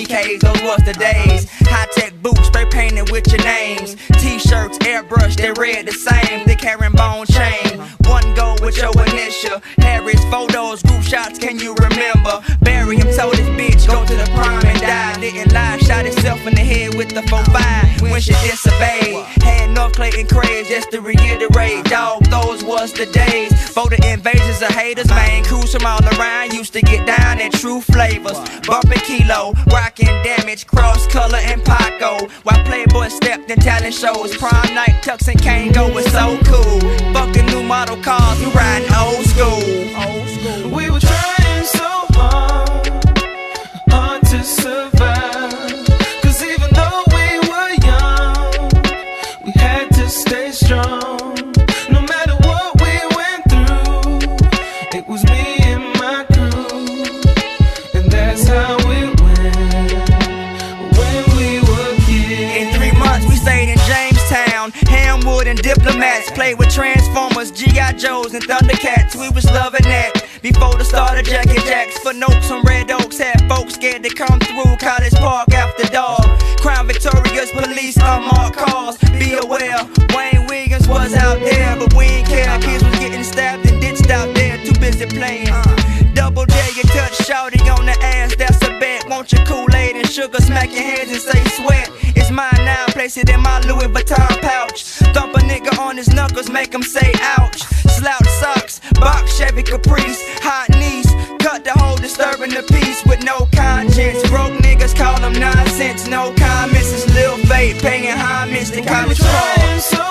BKs, those was the days. High-tech boots, spray painted with your names. T-shirts, airbrush, they read the same. Thick herringbone chain, one go with your initial. Harry's photos, group shots, can you remember? Barry him told his bitch, go to the prom and die. Didn't lie, shot himself in the head with the 4-5 when she disobeyed. Had North Clayton craze, just to reiterate, dog, those was the days. For the invasions of haters, man, crews from all around used to get down at true flavors. Bumping Kilo, rocking Damage, Cross Color and Paco. While Playboy stepped in talent shows, prom night, Tux and Kango was so cool. Fucking new model cars, we riding old school. We were trying so hard to survive. Cause even though we were young, we had to stay strong. No matter what we went through, it was me and my crew. And that's how it went when we were kids. In 3 months we stayed in Jamestown, Hamwood and Diplomats. Played with Transformers, G.I. Joes and Thundercats. We was loving that before the start of Jack and Jacks. For notes on Red Oaks, had folks scared to come through College Park after dark. Crown Victoria's police unmarked cars. Be aware, Wayne Williams was out there, but we ain't care. Kids was getting stabbed and ditched out there, too busy playing. Double J, you touch shawty on the ass, that's a bet. Want your Kool-Aid and sugar, smack your hands and say sweat. It's mine now, place it in my Louis Vuitton pouch. Thump a nigga on his knuckles, make him say ouch. Slouch socks, box Chevy Caprice, hot knees, cut the hole, disturbing the peace with no conscience. Broke niggas call them nonsense, no comments. It's Lil Fate paying homage to college trying stars. so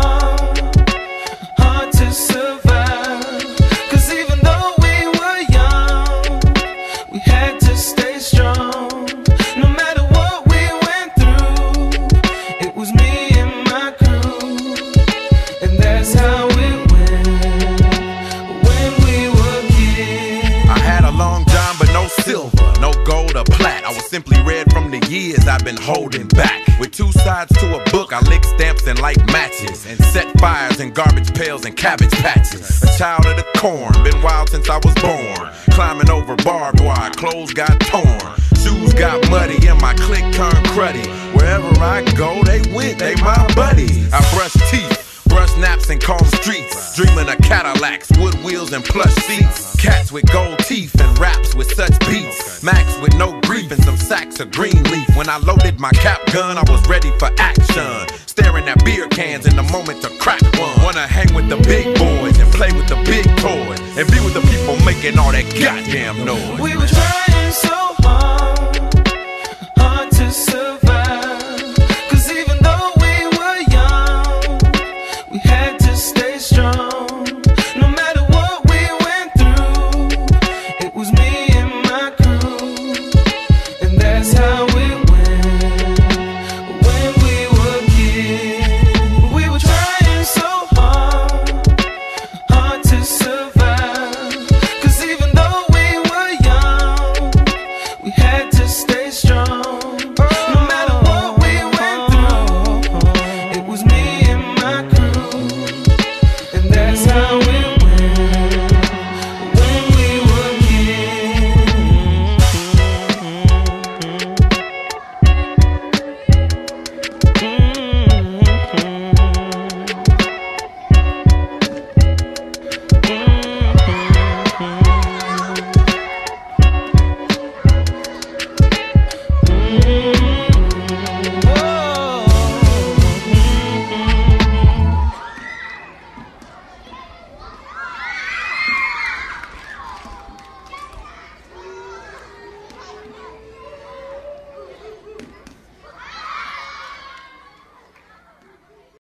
hard to survive. Cause even though we were young, we had to stay strong. No matter what we went through, it was me and my crew. And that's how it went when we were kids. I had a long john but no silver, no gold or plat. I was simply read from the years I've been holding back. With 2 sides to a book, I lick stamps and light matches, and set fires in garbage pails and cabbage patches. A child of the corn, been wild since I was born. Climbing over barbed wire, clothes got torn, shoes got muddy, and my clique turned cruddy. Wherever I go, they went, they my buddies. I brush teeth, brush naps and comb streets, dreaming of Cadillacs, wood wheels and plush seats. Cats with gold teeth and raps with such beats. Max with no grief and some sacks of green leaf. When I loaded my cap gun, I was ready for action. Staring at beer cans in the moment to crack one. Wanna hang with the big boys and play with the big toys, and be with the people making all that goddamn noise. We were trying so hard to survive.